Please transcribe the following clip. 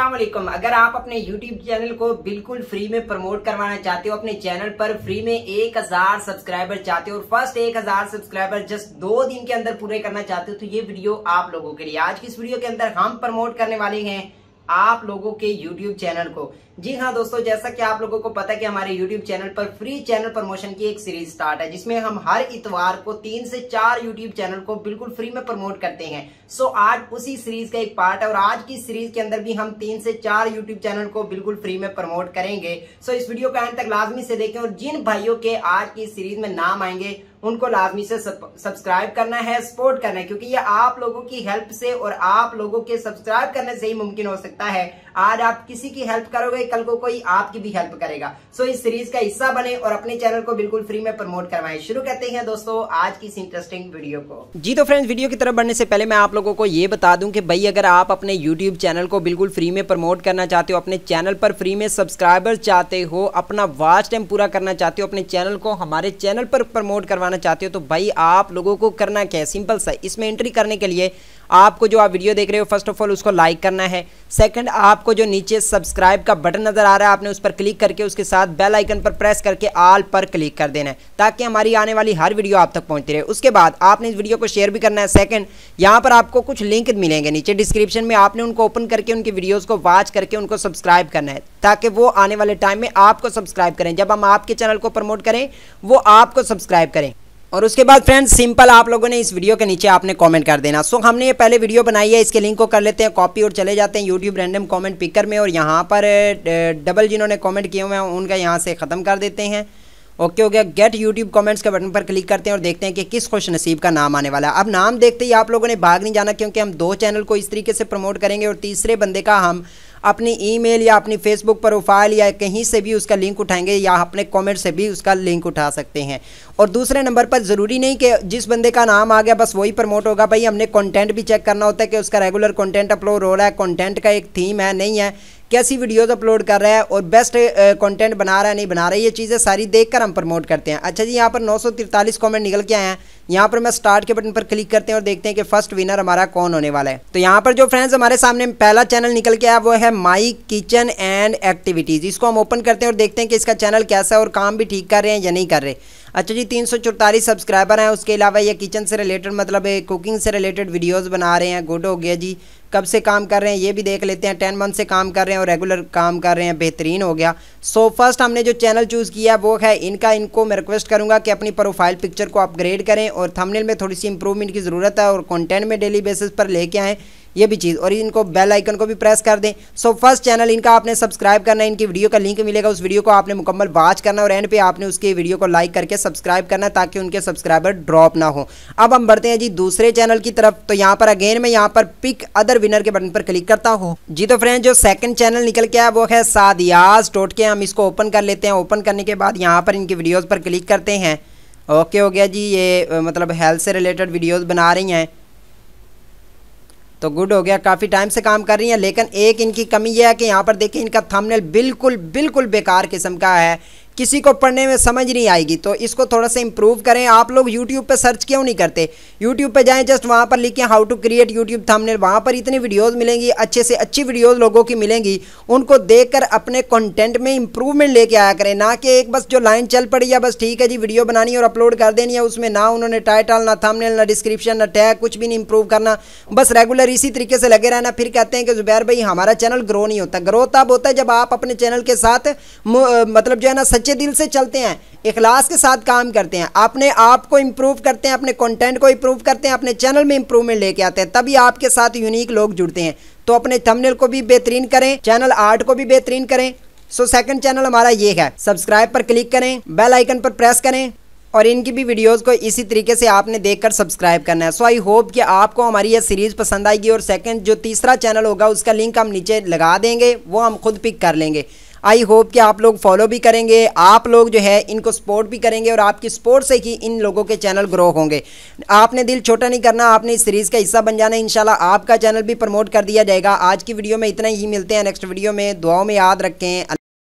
अस्सलामुअलैकुम। अगर आप अपने YouTube चैनल को बिल्कुल फ्री में प्रमोट करवाना चाहते हो, अपने चैनल पर फ्री में 1000 सब्सक्राइबर चाहते हो और फर्स्ट 1000 सब्सक्राइबर जस्ट 2 दिन के अंदर पूरे करना चाहते हो, तो ये वीडियो आप लोगों के लिए। आज की इस वीडियो के अंदर हम प्रमोट करने वाले हैं आप लोगों के YouTube चैनल को। जी हाँ दोस्तों, जैसा कि आप लोगों को पता है कि हमारे YouTube चैनल पर फ्री चैनल प्रमोशन की एक सीरीज स्टार्ट है, जिसमें हम हर इतवार को 3 से 4 YouTube चैनल को बिल्कुल फ्री में प्रमोट करते हैं। सो आज उसी सीरीज का एक पार्ट है और आज की सीरीज के अंदर भी हम 3 से 4 YouTube चैनल को बिल्कुल फ्री में प्रमोट करेंगे। सो इस वीडियो का अंत तक लाजमी से देखें और जिन भाइयों के आज की सीरीज में नाम आएंगे उनको लाजमी से सब्सक्राइब करना है, सपोर्ट करना है, क्योंकि ये आप लोगों की हेल्प से और आप लोगों के सब्सक्राइब करने से ही मुमकिन हो सकता है। आज आप किसी की हेल्प करोगे, कल को कोई आपकी भी हेल्प करेगा। सो इस सीरीज का हिस्सा बने और अपने चैनल को बिल्कुल फ्री में प्रमोट करवाएं। शुरू करते हैं दोस्तों आज की इस इंटरेस्टिंग वीडियो को। जी तो फ्रेंड्स, वीडियो की तरफ बढ़ने से पहले मैं आप लोगों को ये बता दूं कि भाई अगर आप अपने YouTube चैनल को बिल्कुल फ्री में प्रमोट करना चाहते हो, अपने चैनल पर फ्री में सब्सक्राइबर चाहते हो, अपना वॉच टाइम पूरा करना चाहते हो, अपने चैनल को हमारे चैनल पर प्रमोट करवाना चाहते हो, तो भाई आप लोगों को करना क्या है, सिंपल सा। इसमें एंट्री करने के लिए आपको जो आप वीडियो देख रहे हो फर्स्ट ऑफ ऑल उसको लाइक करना है। सेकंड, आपको जो नीचे सब्सक्राइब का बटन नजर आ रहा है आपने उस पर क्लिक करके उसके साथ बेल आइकन पर प्रेस करके ऑल पर क्लिक कर देना है, ताकि हमारी आने वाली हर वीडियो आप तक पहुंचती रहे। उसके बाद आपने इस वीडियो को शेयर भी करना है। सेकंड, यहाँ पर आपको कुछ लिंक मिलेंगे नीचे डिस्क्रिप्शन में, आपने उनको ओपन करके उनकी वीडियोज को वॉच करके उनको सब्सक्राइब करना है, ताकि वो आने वाले टाइम में आपको सब्सक्राइब करें। जब हम आपके चैनल को प्रमोट करें वो आपको सब्सक्राइब करें। और उसके बाद फ्रेंड्स सिंपल आप लोगों ने इस वीडियो के नीचे आपने कमेंट कर देना। सो हमने ये पहले वीडियो बनाई है, इसके लिंक को कर लेते हैं कॉपी और चले जाते हैं यूट्यूब रैंडम कमेंट पिकर में, और यहाँ पर डबल जिन्होंने कमेंट किए हुए हैं उनका यहाँ से ख़त्म कर देते हैं। ओके हो गया। गेट यूट्यूब कमेंट्स के बटन पर क्लिक करते हैं और देखते हैं कि किस खुश नसीब का नाम आने वाला है। अब नाम देखते ही आप लोगों ने भाग नहीं जाना, क्योंकि हम 2 चैनल को इस तरीके से प्रमोट करेंगे और तीसरे बंदे का हम अपनी ईमेल या अपनी फेसबुक प्रोफाइल या कहीं से भी उसका लिंक उठाएंगे, या अपने कमेंट से भी उसका लिंक उठा सकते हैं। और दूसरे नंबर पर ज़रूरी नहीं कि जिस बंदे का नाम आ गया बस वही प्रमोट होगा। भाई हमने कंटेंट भी चेक करना होता है कि उसका रेगुलर कंटेंट अपलोड हो रहा है, कंटेंट का एक थीम है नहीं है, कैसी वीडियोस अपलोड कर रहा है और बेस्ट कंटेंट बना रहा है नहीं बना रहा है, ये चीज़ें सारी देखकर हम प्रमोट करते हैं। अच्छा जी, यहाँ पर 943 कमेंट निकल के आए हैं। यहाँ पर मैं स्टार्ट के बटन पर क्लिक करते हैं और देखते हैं कि फर्स्ट विनर हमारा कौन होने वाला है। तो यहाँ पर जो फ्रेंड्स हमारे सामने पहला चैनल निकल के आया वो है माई किचन एंड एक्टिविटीज़। इसको हम ओपन करते हैं और देखते हैं कि इसका चैनल कैसा है और काम भी ठीक कर रहे हैं या नहीं कर रहे। अच्छा जी, 344 सब्सक्राइबर हैं। उसके अलावा ये किचन से रिलेटेड मतलब कुकिंग से रिलेटेड वीडियोस बना रहे हैं। गुड हो गया जी। कब से काम कर रहे हैं ये भी देख लेते हैं। 10 मंथ से काम कर रहे हैं और रेगुलर काम कर रहे हैं, बेहतरीन हो गया। सो फर्स्ट हमने जो चैनल चूज़ किया वो है इनको मैं रिक्वेस्ट करूंगा कि अपनी प्रोफाइल पिक्चर को अपग्रेड करें और थंबनेल में थोड़ी सी इंप्रूवमेंट की ज़रूरत है और कंटेंट में डेली बेसिस पर लेके आएँ, ये भी चीज़। और इनको बेल आइकन को भी प्रेस कर दें। सो फर्स्ट चैनल इनका आपने सब्सक्राइब करना है, इनकी वीडियो का लिंक मिलेगा, उस वीडियो को आपने मुकम्मल वॉच करना और एंड पे आपने उसके वीडियो को लाइक करके सब्सक्राइब करना है, ताकि उनके सब्सक्राइबर ड्रॉप ना हो। अब हम बढ़ते हैं जी दूसरे चैनल की तरफ। तो यहाँ पर अगेन मैं यहाँ पर पिक अदर विनर के बटन पर क्लिक करता हूँ। जी तो फ्रेंड, जो सेकंड चैनल निकल के आया वो है सादियाज टोटके। हम इसको ओपन कर लेते हैं। ओपन करने के बाद यहाँ पर इनकी वीडियोज़ पर क्लिक करते हैं। ओके हो गया जी। ये मतलब हेल्थ से रिलेटेड वीडियोज़ बना रही हैं, तो गुड हो गया। काफ़ी टाइम से काम कर रही हैं, लेकिन एक इनकी कमी यह है कि यहाँ पर देखिए इनका थंबनेल बिल्कुल बेकार किस्म का है, किसी को पढ़ने में समझ नहीं आएगी। तो इसको थोड़ा सा इंप्रूव करें। आप लोग YouTube पे सर्च क्यों नहीं करते? YouTube पे जाएं, जस्ट वहाँ पर लिखें how to create YouTube thumbnail. वहाँ पर इतनी वीडियोस मिलेंगी, अच्छे से अच्छी वीडियोस लोगों की मिलेंगी। उनको देखकर अपने कंटेंट में इंप्रूवमेंट लेके आया करें, ना कि एक बस जो लाइन चल पड़ी है बस ठीक है जी वीडियो बनानी और अपलोड कर देनी है, उसमें ना उन्होंने टाइटल ना थंबनेल ना डिस्क्रिप्शन ना टैग कुछ भी नहीं इंप्रूव करना, बस रेगुलर इसी तरीके से लगे रहना। फिर कहते हैं कि जुबैर भाई हमारा चैनल ग्रो नहीं होता। ग्रो तब होता है जब आप अपने चैनल के साथ मतलब जो है ना सच्चे दिल से चलते हैं, इखलास के साथ काम करते हैं, अपने आप को इंप्रूव करते हैं, अपने कंटेंट को इंप्रूव करते हैं, अपने चैनल में इंप्रूवमेंट लेके आते हैं, तभी आपके साथ यूनिक लोग जुड़ते हैं। तो अपने थंबनेल को भी बेहतरीन करें, चैनल आर्ट को भी बेहतरीन करें। सो सेकंड चैनल हमारा ये है। सब्सक्राइब पर क्लिक करें, बेल आइकन पर प्रेस करें और इनकी भी वीडियोस को इसी तरीके से आपने देखकर सब्सक्राइब करना है। सो आई होप कि आपको हमारी यह सीरीज़ पसंद आएगी। और सेकंड जो तीसरा चैनल होगा उसका लिंक हम नीचे लगा देंगे, वो हम खुद पिक कर लेंगे। आई होप कि आप लोग फॉलो भी करेंगे, आप लोग जो है इनको सपोर्ट भी करेंगे और आपकी सपोर्ट से ही इन लोगों के चैनल ग्रो होंगे। आपने दिल छोटा नहीं करना, आपने इस सीरीज़ का हिस्सा बन जाना है। इंशाल्लाह आपका चैनल भी प्रमोट कर दिया जाएगा। आज की वीडियो में इतना ही, मिलते हैं नेक्स्ट वीडियो में। दुआओं में याद रखें।